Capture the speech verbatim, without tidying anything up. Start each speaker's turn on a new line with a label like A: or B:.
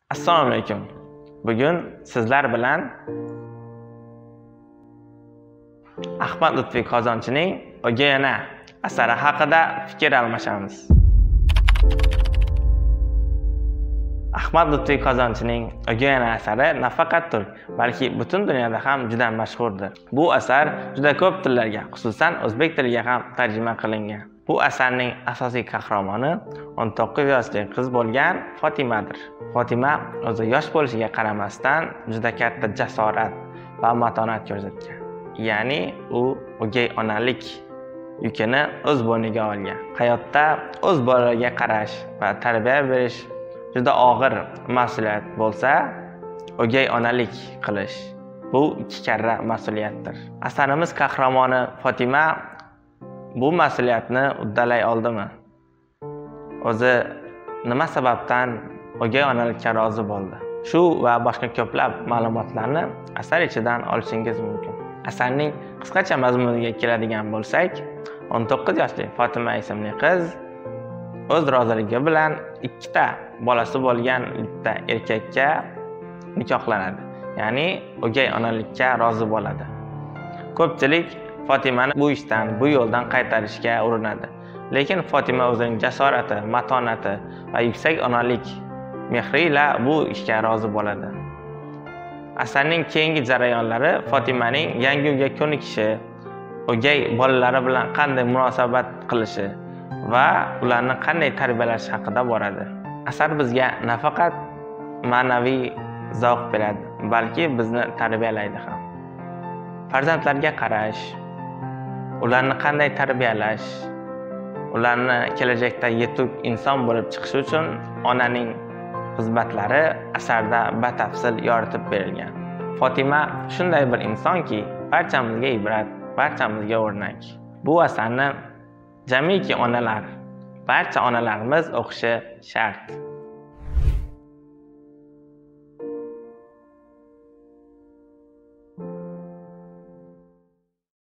A: Assalomu alaykum. Bugun sizlar bilan Ahmad Lutfiy Qozonchining O'gay ona asari haqida fikr almashamiz. Ahmad Lutfiy Qozonchining O'gay ona asari nafaqat turk, balki butun dunyoda ham juda mashhurdir. Bu asar juda ko'p tillarga, xususan o'zbek tiliga ham tarjima qilingan. Bu asarning asosiy qahramoni o'n to'qqiz yoshli qiz bo'lgan Fotimadir. Fotima o'zi yosh bo'lishiga qaramasdan juda katta jasorat va matonat ko'rsatgan. Ya'ni u o'gay onalik yukini o'z bo'yniga olgan. Hayotda o'z bolalariga qarash va tarbiya berish juda og'ir mas'uliyat bo'lsa, o'gay onalik qilish bu ikki karra mas'uliyatdir. Asarimiz qahramoni Fotima bu mas'uliyatni uddalay oldimi? O'zi nima sababdan o'gay onalikka rozi bo'ldi? Shu va boshqa ko'plab ma'lumotlarni asar ichidan olishingiz mumkin. Asarning qisqacha mazmuniga keladigan bo'lsak, o'n to'qqiz yoshli Fotima ismli qiz o'z roziligi bilan ikkita bolasi bo'lgan bitta erkakka nikohlanadi. Ya'ni o'gay onalikka rozi bo'ladi. Ko'pchilik Fotimani bu ishdan, bu yo'ldan qaytarishga urinadi. Lekin Fotima o'zining jasorati, matonati va yuksak onalik mehri ila bu ishga rozi bo'ladi. Asarning keyingi jarayonlari Fotimaning yangi uyga ko'nikishi, o'gay bolalari bilan qanday munosabat qilishi va ularni qanday tarbiyalash haqida boradi. Asar bizga nafaqat ma'naviy zavq beradi, balki bizni tarbiyalaydi ham. Farzandlarga qarash, ularni qanday tarbiyalash, ularni kelajakda yetuk inson bo'lib chiqishi uchun onaning xizmatlari asarda batafsil yoritib berilgan. Fotima shunday bir insonki, barchamizga ibrat, barchamizga o'rnak. Bu asarni jamiki onalar, barcha onalarimiz o'qishi shart.